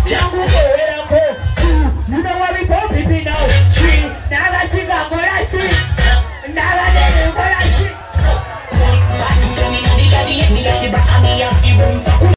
Jangu go. You know what we call people now? Tree. Naga chiga moya tree. Naga dele moya